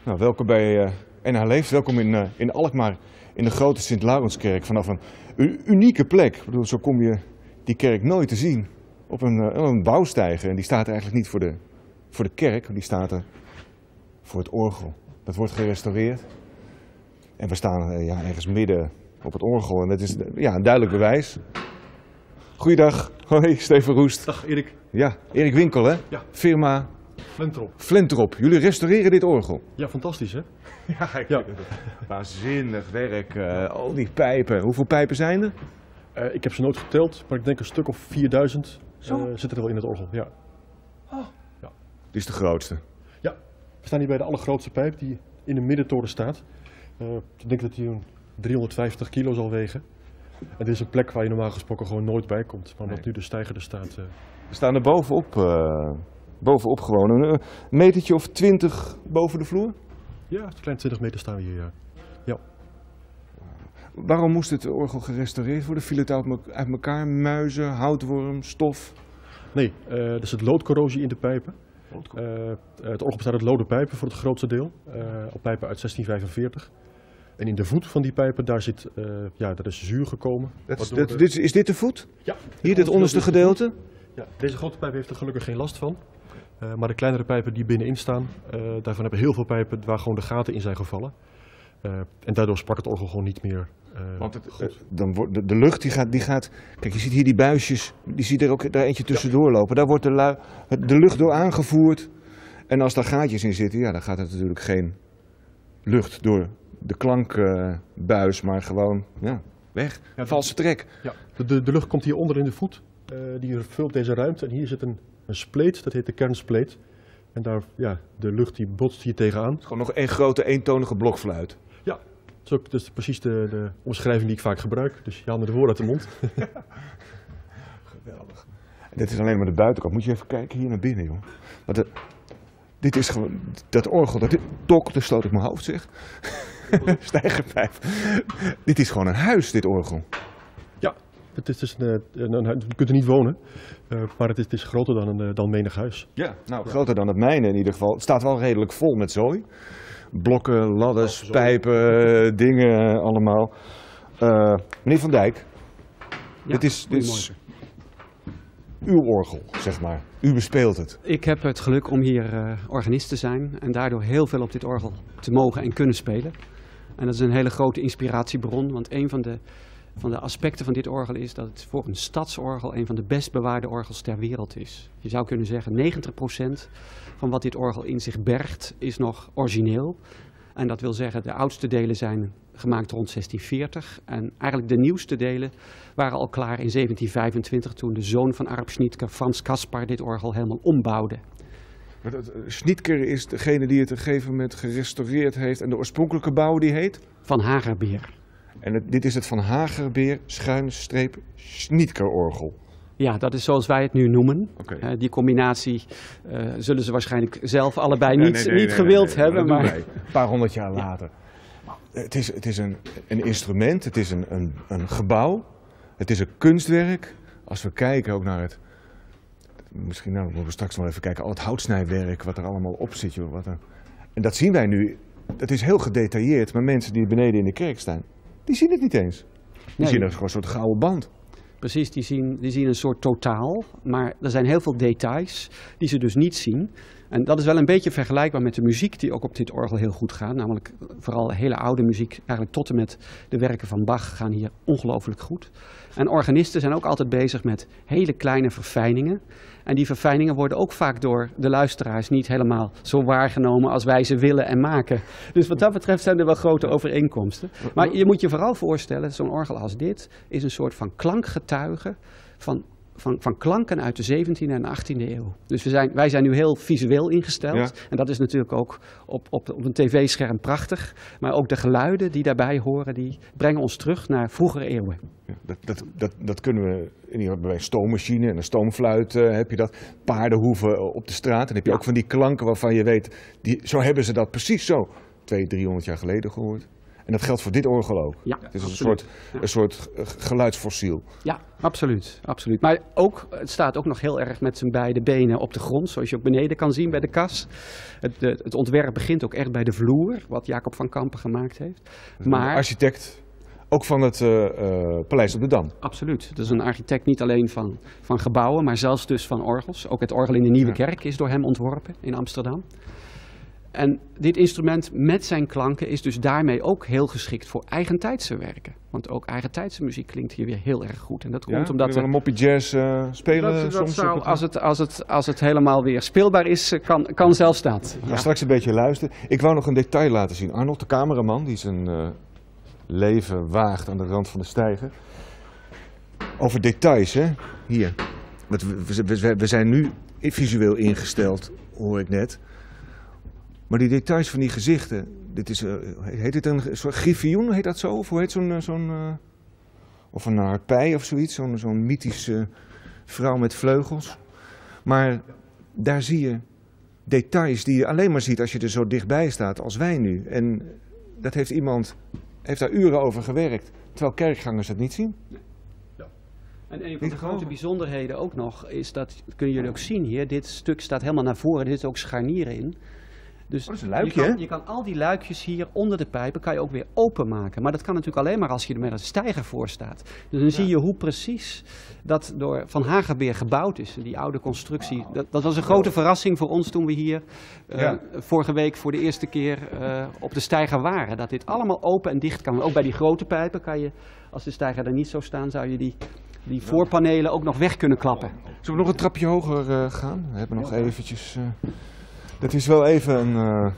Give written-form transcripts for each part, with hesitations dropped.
Nou, welkom bij NH Leeft, welkom in Alkmaar, in de grote Sint-Laurenskerk, vanaf een unieke plek. Ik bedoel, zo kom je die kerk nooit te zien op een bouwsteiger. En die staat er eigenlijk niet voor de kerk, die staat er voor het orgel. Dat wordt gerestaureerd en we staan ergens midden op het orgel en dat is een duidelijk bewijs. Goeiedag, hoi, Steven Roest. Dag Erik. Ja, Erik Winkel hè? Ja. Firma Flentrop. Flentrop. Jullie restaureren dit orgel? Ja, fantastisch hè? Ja. Waanzinnig werk, al die pijpen. Hoeveel pijpen zijn er? Ik heb ze nooit geteld, maar ik denk een stuk of 4000 zitten er wel in het orgel. Ja. Oh. Ja. Dit is de grootste? Ja, we staan hier bij de allergrootste pijp die in de middentoren staat. Ik denk dat die 350 kilo zal wegen. En dit is een plek waar je normaal gesproken gewoon nooit bij komt. Maar omdat nu de steiger er staat... We staan er bovenop gewoon. Een metertje of 20 boven de vloer? Ja, een klein 20 meter staan we hier, ja. Waarom moest het orgel gerestaureerd worden? Viel het uit elkaar? Muizen, houtworm, stof? Nee, er zit loodcorrosie in de pijpen. Het orgel bestaat uit lode pijpen voor het grootste deel. Op pijpen uit 1645. En in de voet van die pijpen, daar is zuur gekomen. Is dit de voet? Ja. Hier, dit onderste gedeelte? Ja, deze grote pijp heeft er gelukkig geen last van. Maar de kleinere pijpen die binnenin staan, daarvan hebben heel veel pijpen waar gewoon de gaten in zijn gevallen. En daardoor sprak het orgel gewoon niet meer. Want dan wordt de lucht die gaat. Kijk, je ziet hier die buisjes, die ziet er ook daar eentje tussendoor lopen. Daar wordt de lucht door aangevoerd. En als daar gaatjes in zitten, dan gaat er natuurlijk geen lucht door de klankbuis, maar gewoon weg. Ja, valse trek. Ja. De lucht komt hieronder in de voet. Die vult deze ruimte. En hier zit een spleet, dat heet de kernspleet. En daar, de lucht die botst hier tegenaan. Het is gewoon nog één grote eentonige blokfluit. Ja, dat is precies de omschrijving die ik vaak gebruik. Dus je haalt me de woorden uit de mond. Geweldig. Dit is alleen maar de buitenkant. Moet je even kijken hier naar binnen, joh. Want dit is gewoon, dat orgel, daar stoot ik mijn hoofd, zeg. Stijgerpijp. Dit is gewoon een huis, dit orgel. Ja, het is je kunt er niet wonen, maar het is groter dan menig huis. Ja, groter dan het mijne in ieder geval. Het staat wel redelijk vol met zooi. Blokken, ladders, pijpen, dingen allemaal. Meneer Van Dijk, dit is uw orgel, zeg maar. U bespeelt het. Ik heb het geluk om hier organist te zijn en daardoor heel veel op dit orgel te mogen en kunnen spelen. En dat is een hele grote inspiratiebron, want een van de aspecten van dit orgel is dat het voor een stadsorgel een van de best bewaarde orgels ter wereld is. Je zou kunnen zeggen 90% van wat dit orgel in zich bergt is nog origineel. En dat wil zeggen de oudste delen zijn gemaakt rond 1640 en eigenlijk de nieuwste delen waren al klaar in 1725 toen de zoon van Arp Schnitger, Frans Caspar, dit orgel helemaal ombouwde. Schnitger is degene die het op een gegeven moment gerestaureerd heeft en de oorspronkelijke bouw die heet? Van Hagerbeer. En dit is het Van Hagerbeer _Schnitger orgel. Ja, dat is zoals wij het nu noemen. Okay. Die combinatie zullen ze waarschijnlijk zelf allebei niet gewild hebben. Maar een paar honderd jaar later. Het is een instrument, het is een gebouw, het is een kunstwerk. Als we kijken ook naar het... Misschien moeten we straks nog even kijken, al het houtsnijwerk wat er allemaal op zit. Joh, en dat zien wij nu, dat is heel gedetailleerd, maar mensen die beneden in de kerk staan, die zien het niet eens. Die zien er gewoon een soort gouden band. Precies, die zien een soort totaal, maar er zijn heel veel details die ze dus niet zien. En dat is wel een beetje vergelijkbaar met de muziek die ook op dit orgel heel goed gaat. Namelijk vooral hele oude muziek, eigenlijk tot en met de werken van Bach gaan hier ongelooflijk goed. En organisten zijn ook altijd bezig met hele kleine verfijningen. En die verfijningen worden ook vaak door de luisteraars niet helemaal zo waargenomen als wij ze willen en maken. Dus wat dat betreft zijn er wel grote overeenkomsten. Maar je moet je vooral voorstellen, zo'n orgel als dit is een soort van klankgetuige van klanken uit de 17e en 18e eeuw. Dus wij zijn nu heel visueel ingesteld. Ja. En dat is natuurlijk ook op een tv-scherm prachtig. Maar ook de geluiden die daarbij horen, die brengen ons terug naar vroegere eeuwen. Ja, dat kunnen we bij een stoommachine en een stoomfluit heb je dat. Paardenhoeven op de straat. En dan heb je ook van die klanken waarvan je weet, zo hebben ze dat precies zo 200-300 jaar geleden gehoord. En dat geldt voor dit orgel ook. Ja, Het is absoluut. een soort geluidsfossiel. Ja, absoluut, absoluut. Maar ook, het staat ook nog heel erg met zijn beide benen op de grond, zoals je ook beneden kan zien bij de kas. Het ontwerp begint ook echt bij de vloer, wat Jacob van Kampen gemaakt heeft. Maar Architect, ook van het Paleis op de Dam. absoluut. Het is een architect niet alleen van gebouwen, maar zelfs dus van orgels. Ook het orgel in de Nieuwe Kerk is door hem ontworpen in Amsterdam. En dit instrument met zijn klanken is dus daarmee ook heel geschikt voor eigentijdse werken. Want ook eigentijdse muziek klinkt hier weer heel erg goed. En dat komt omdat we een moppie jazz spelen dat soms. zou, als het helemaal weer speelbaar is, kan zelfs dat. We gaan straks een beetje luisteren. Ik wou nog een detail laten zien. Arnold, de cameraman, die zijn leven waagt aan de rand van de steiger. Over details, hè? Hier. Want we zijn nu visueel ingesteld, hoor ik net. Maar die details van die gezichten, dit is, heet dit een soort griffioen, heet dat zo? Of hoe heet of een harpij of zoiets, zo'n mythische vrouw met vleugels. Maar daar zie je details die je alleen maar ziet als je er zo dichtbij staat als wij nu. En dat heeft daar uren over gewerkt, terwijl kerkgangers dat niet zien. En een van de grote bijzonderheden ook nog is dat, kunnen jullie ook zien hier, dit stuk staat helemaal naar voren, er zitten ook scharnieren in. Dus dat is een luikje, je kan al die luikjes hier onder de pijpen kan je ook weer openmaken. Maar dat kan natuurlijk alleen maar als je er met een steiger voor staat. Dus dan zie je hoe precies dat door Van Hagebeer gebouwd is. Die oude constructie. Dat was een grote verrassing voor ons toen we hier vorige week voor de eerste keer op de steiger waren. Dat dit allemaal open en dicht kan. Ook bij die grote pijpen kan je, als de steiger er niet zou staan, zou je die voorpanelen ook nog weg kunnen klappen. Zullen we nog een trapje hoger gaan? We hebben nog eventjes... Dat is wel even een,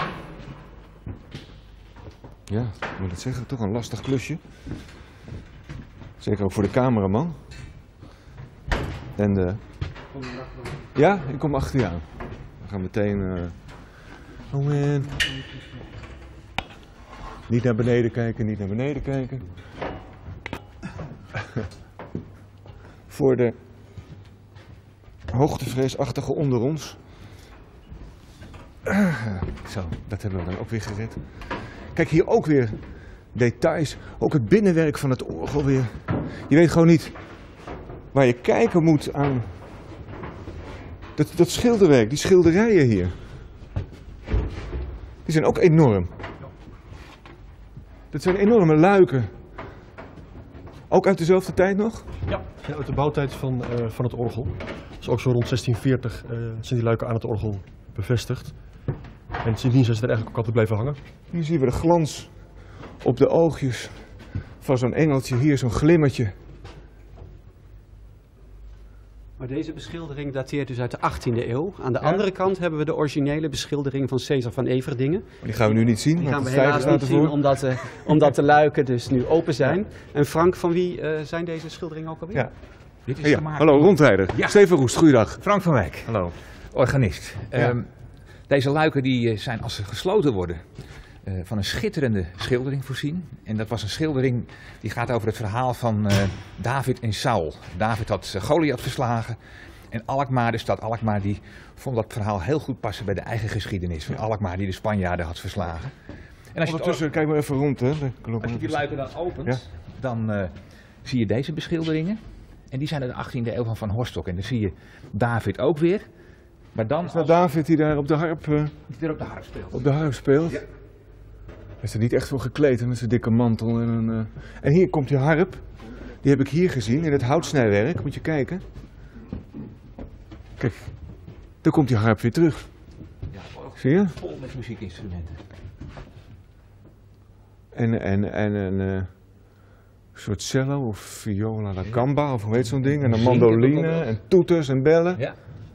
ja, ik moet het zeggen, toch een lastig klusje. Zeker ook voor de cameraman. En ja, ik kom achter je aan. We gaan meteen, oh man. Niet naar beneden kijken, niet naar beneden kijken. Voor de hoogtevreesachtige onder ons. Zo, dat hebben we dan ook weer gered. Kijk, hier ook weer details. Ook het binnenwerk van het orgel weer. Je weet gewoon niet waar je kijken moet aan dat schilderwerk, die schilderijen hier. Die zijn ook enorm. Dat zijn enorme luiken. Ook uit dezelfde tijd nog? Ja, uit de bouwtijd van het orgel. Dus ook zo rond 1640 zijn die luiken aan het orgel bevestigd. En sindsdien zijn ze er eigenlijk ook altijd blijven hangen. Hier zien we de glans op de oogjes van zo'n engeltje. Hier zo'n glimmertje. Maar deze beschildering dateert dus uit de 18e eeuw. Aan de andere kant hebben we de originele beschildering van Cesar van Everdingen. Die gaan we nu niet zien. Die gaan we helaas niet zien, omdat de luiken dus nu open zijn. Ja. En Frank, van wie zijn deze schilderingen ook alweer? Ja. Dit is gemaakt Hallo, rondrijder. Ja. Steven Roest, goeiedag. Frank van Wijk, Hallo. organist. Ja. Deze luiken die zijn als ze gesloten worden van een schitterende schildering voorzien. En dat was een schildering die gaat over het verhaal van David en Saul. David had Goliath verslagen en Alkmaar, de stad Alkmaar, die vond dat verhaal heel goed passen bij de eigen geschiedenis van Alkmaar die de Spanjaarden had verslagen. En Ondertussen, kijk maar even rond. Hè. Als je die luiken dan opent, dan zie je deze beschilderingen. En die zijn uit de 18e eeuw van Horstok. En dan zie je David ook weer. Maar dan is dat David die daar op de harp, die op de harp speelt. Op de harp speelt? Ja. Hij is er niet echt voor gekleed met zijn dikke mantel. En hier komt die harp. Die heb ik hier gezien in het houtsnijwerk. Moet je kijken. Kijk, dan komt die harp weer terug. Ja, zie je? Vol met muziekinstrumenten. En een soort cello of viola da gamba of hoe heet zo'n ding. En een mandoline en toeters en bellen. Ja.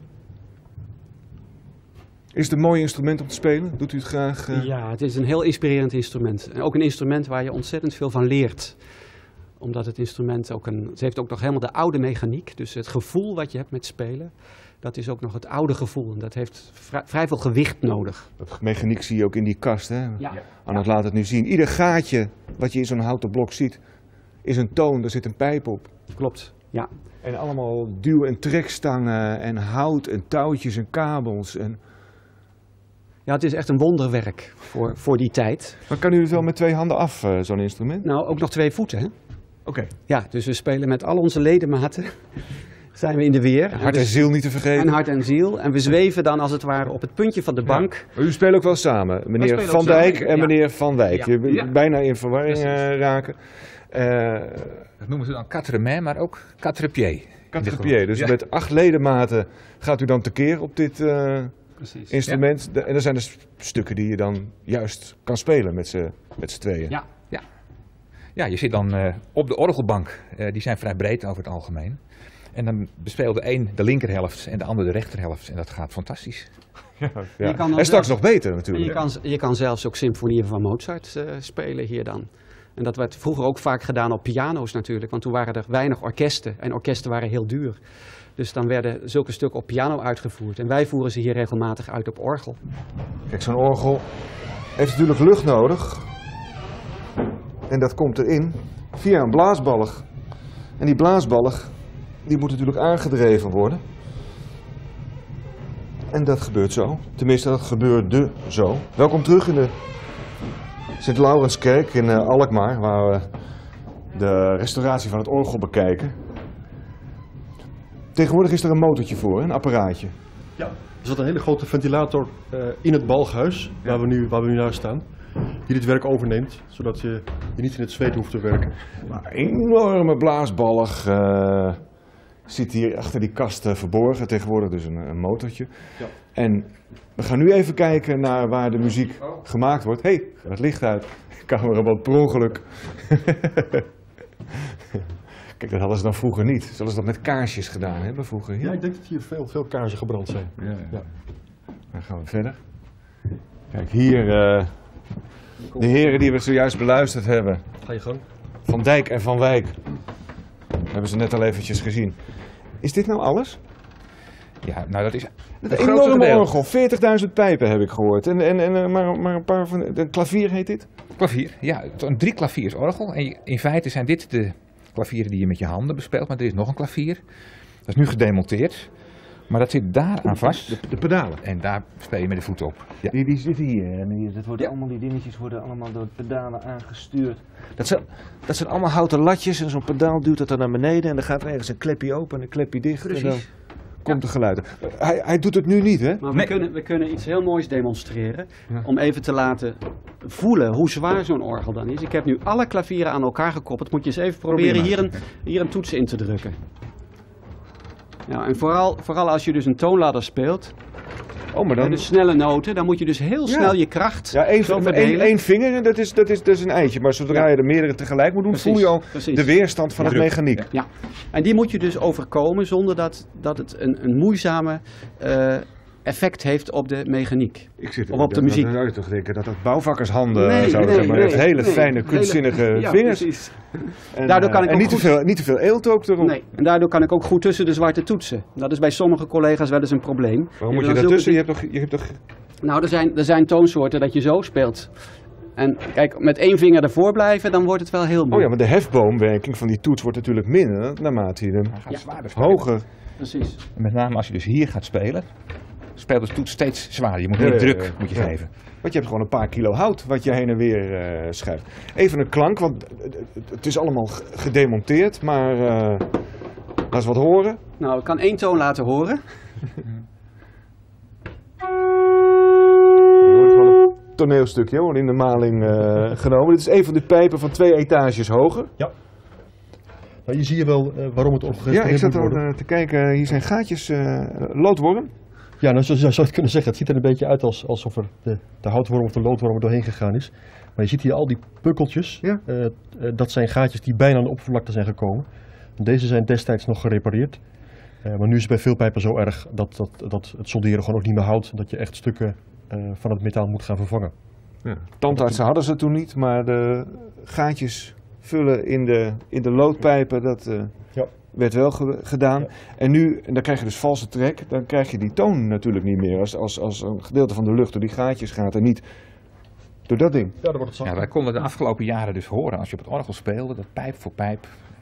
Is het een mooi instrument om te spelen? Doet u het graag? Ja, het is een heel inspirerend instrument. En ook een instrument waar je ontzettend veel van leert. Omdat het instrument ook het heeft ook nog helemaal de oude mechaniek. Dus het gevoel wat je hebt met spelen, dat is ook nog het oude gevoel. En dat heeft vrij veel gewicht nodig. Dat mechaniek zie je ook in die kast, hè? Ja. Arnold laat het nu zien. Ieder gaatje wat je in zo'n houten blok ziet, is een toon. Daar zit een pijp op. Klopt, ja. En allemaal duw- en trekstangen en hout en touwtjes en kabels. En Ja, het is echt een wonderwerk voor die tijd. Maar kan u het wel met 2 handen af, zo'n instrument? Nou, ook nog 2 voeten, hè? Oké. Ja, dus we spelen met al onze ledematen. Zijn we in de weer. Hart en ziel niet te vergeten. En hart en ziel. En we zweven dan als het ware op het puntje van de bank. Maar u speelt ook wel samen, meneer spelen Van ook Dijk samen, en ja. meneer Van Wijk. Ja. Je bent Ja. bijna in verwarring raken. Dat noemen ze dan quatre mains, maar ook quatre pieds. Quatre-pieds. Dus Ja. met 8 ledematen gaat u dan tekeer op dit Precies. instrument. En er zijn dus stukken die je dan juist kan spelen met z'n tweeën. Ja. Ja, je zit dan op de orgelbank. Die zijn vrij breed over het algemeen. En dan bespeelt de een de linkerhelft en de ander de rechterhelft. En dat gaat fantastisch. Ja. Je kan dan En straks zelfs- nog beter En natuurlijk. je kan zelfs ook symfonieën van Mozart spelen hier dan. En dat werd vroeger ook vaak gedaan op piano's natuurlijk. Want toen waren er weinig orkesten. En orkesten waren heel duur. Dus dan werden zulke stukken op piano uitgevoerd. En wij voeren ze hier regelmatig uit op orgel. Kijk, zo'n orgel heeft natuurlijk lucht nodig. En dat komt erin via een blaasbalg. En die blaasbalg die moet natuurlijk aangedreven worden. En dat gebeurt zo. Tenminste, dat gebeurde zo. Welkom terug in de Sint-Laurenskerk in Alkmaar, waar we de restauratie van het orgel bekijken. Tegenwoordig is er een motortje voor, een apparaatje. Ja. Er zat een hele grote ventilator in het balghuis, waar we nu naar staan. Die dit werk overneemt, zodat je niet in het zweet hoeft te werken. Maar een enorme blaasbalg zit hier achter die kast verborgen. Tegenwoordig dus een motortje. Ja. En we gaan nu even kijken naar waar de muziek gemaakt wordt. Hé, hey, het licht uit. Cameraband per ongeluk. Kijk, dat hadden ze dan vroeger niet. Zullen ze dat met kaarsjes gedaan hebben vroeger? Ja, ik denk dat hier veel kaarsen gebrand zijn. Ja. Dan gaan we verder. Kijk, hier de heren die we zojuist beluisterd hebben. Ga je gang. Van Dijk en Van Wijk. Hebben ze net al eventjes gezien. Is dit nou alles? Ja, nou dat is Een het grootste enorme deel. orgel, 40.000 pijpen heb ik gehoord. En maar een paar van... Een klavier heet dit? Klavier, ja, een 3 klaviers orgel. En in feite zijn dit de klavieren die je met je handen bespeelt, maar er is nog een klavier. Dat is nu gedemonteerd, maar dat zit daar aan vast. De pedalen. En daar speel je met de voeten op. Ja. Die zitten hier. En dat worden Ja. allemaal, die dingetjes worden allemaal door pedalen aangestuurd. Dat zijn allemaal houten latjes en zo'n pedaal duwt dat dan naar beneden. En dan gaat er ergens een klepje open en een klepje dicht. En dan komt er geluid. Hij doet het nu niet, hè? Maar Nee. we kunnen iets heel moois demonstreren. Ja. Om even te laten voelen hoe zwaar zo'n orgel dan is. Ik heb nu alle klavieren aan elkaar gekoppeld. Moet je eens even proberen hier een toets in te drukken. Ja, en vooral als je dus een toonladder speelt. Oh, maar dan... De snelle noten. Dan moet je dus heel snel je kracht Ja, zo verdelen. één vinger, dat is een eitje. Maar zodra je er meerdere tegelijk moet doen, Precies, voel je al precies. de weerstand van Ja. het mechaniek. Ja, en die moet je dus overkomen zonder dat het een moeizame effect heeft op de mechaniek. Ik zit Of op de muziek. Dan zou je toch denken dat dat bouwvakkershanden Nee, zouden nee, zijn, maar nee, het hele nee. fijne, kunstzinnige Ja, vingers. precies. En, Daardoor kan ik en ook niet, goed- niet te veel eelt ook erop. Nee, en daardoor kan ik ook goed tussen de zwarte toetsen. Dat is bij sommige collega's wel eens een probleem. Waarom moet Die je hebben dan daartussen? Je hebt toch... Nou, er zijn toonsoorten dat je zo speelt. En kijk, met één vinger ervoor blijven, dan wordt het wel heel Oh mooi. ja, maar de hefboomwerking van die toets wordt natuurlijk minder naarmate je hem Hij gaat Ja. zwaarder spelen. hoger... Precies. En met name als je dus hier gaat spelen, speelt de toets steeds zwaarder. Je moet Ja, meer ja, druk ja. moet je Ja. geven. Want je hebt gewoon een paar kilo hout wat je heen en weer schuift. Even een klank, want het is allemaal gedemonteerd, maar laat eens wat horen. Nou, ik kan één toon laten horen. Er wordt gewoon een toneelstukje hoor, in de maling genomen. Dit is een van de pijpen van 2 etages hoger. Nou, je ziet hier wel waarom het Ja, opgegeven ik moet zat worden. al te kijken. Hier zijn gaatjes, loodworm. Ja, nou, zo zou je het kunnen zeggen. Het ziet er een beetje uit alsof er de houtworm of de loodworm er doorheen gegaan is. Maar je ziet hier al die pukkeltjes. Ja. Dat zijn gaatjes die bijna aan de oppervlakte zijn gekomen. Deze zijn destijds nog gerepareerd. Maar nu is het bij veel pijpen zo erg dat het solderen gewoon ook niet meer houdt. Dat je echt stukken van het metaal moet gaan vervangen. Ja. Tandartsen hadden ze toen niet, maar de gaatjes vullen in de loodpijpen, dat Ja. werd wel gedaan. Ja. En nu, en dan krijg je dus valse trek, dan krijg je die toon natuurlijk niet meer. Als een gedeelte van de lucht door die gaatjes gaat en niet door dat ding. Ja, dan wordt het zachter. Ja, wij konden de afgelopen jaren dus horen als je op het orgel speelde, dat pijp voor pijp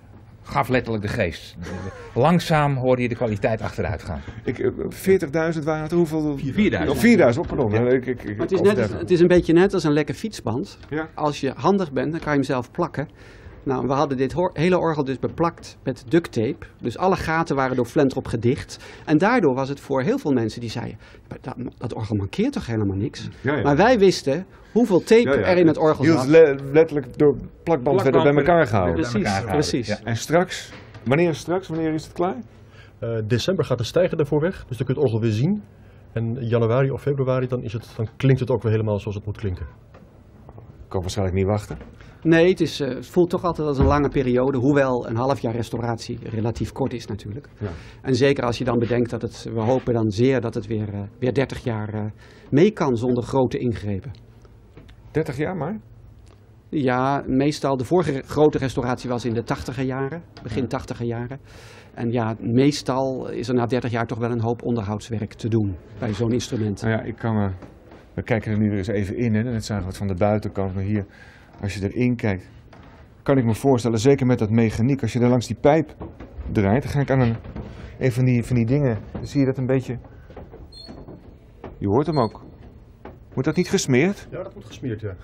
gaf letterlijk de geest. Langzaam hoorde je de kwaliteit achteruit gaan. 40.000 waren het, hoeveel? 4.000. Oh, 4.000, oh, pardon. Ja. Maar Het is een beetje net als een lekke fietsband. Ja. Als je handig bent, dan kan je hem zelf plakken. Nou, we hadden dit hele orgel dus beplakt met duct tape. Dus alle gaten waren door Flentrop gedicht. En daardoor was het voor heel veel mensen die zeiden, dat orgel mankeert toch helemaal niks? Ja, ja. Maar wij wisten hoeveel tape er in het orgel Hield zat. letterlijk door plakband werden bij elkaar gehouden. Precies, precies. Ja. En straks, wanneer is het klaar? December gaat de stijger ervoor weg, dus dan kun je het orgel weer zien. En januari of februari, dan klinkt het ook weer helemaal zoals het moet klinken. Ik kan waarschijnlijk niet wachten. Nee, het voelt toch altijd als een lange periode, hoewel een half jaar restauratie relatief kort is natuurlijk. Ja. En zeker als je dan bedenkt dat we hopen dan zeer dat het weer 30 jaar mee kan zonder grote ingrepen. 30 jaar maar? Ja, meestal de vorige grote restauratie was in de 80er jaren, begin 80er jaren. En ja, meestal is er na 30 jaar toch wel een hoop onderhoudswerk te doen bij zo'n instrument. Nou ja, we kijken er nu weer eens even in, hè. Net zagen we het van de buitenkant, maar hier, als je erin kijkt, kan ik me voorstellen, zeker met dat mechaniek, als je daar langs die pijp draait, dan ga ik aan een van die dingen, dan zie je dat een beetje, je hoort hem ook. Wordt dat niet gesmeerd? Ja, dat moet gesmeerd, ja.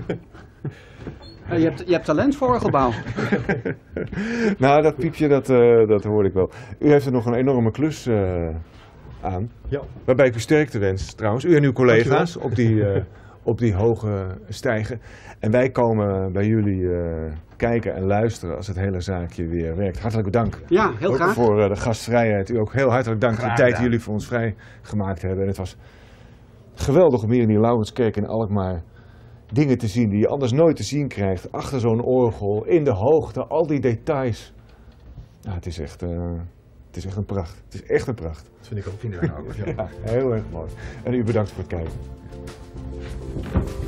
Je hebt talent voor orgelbouw. Nou, dat piepje, dat hoorde ik wel. U heeft er nog een enorme klus aan, Ja. waarbij ik u sterkte wens trouwens. U en uw collega's op die hoge stijgen. En wij komen bij jullie kijken en luisteren als het hele zaakje weer werkt. Hartelijk dank. Ja, heel graag. Voor de gastvrijheid. U ook heel hartelijk dank voor de Graag tijd die gedaan. jullie voor ons vrijgemaakt hebben. En het was geweldig om hier in die Laurenskerk in Alkmaar dingen te zien die je anders nooit te zien krijgt. Achter zo'n orgel, in de hoogte, al die details. Ja, het is echt een pracht. Het is echt een pracht. Dat vind ik ook. Vinden wij ook. Ja, heel erg mooi. En u bedankt voor het kijken.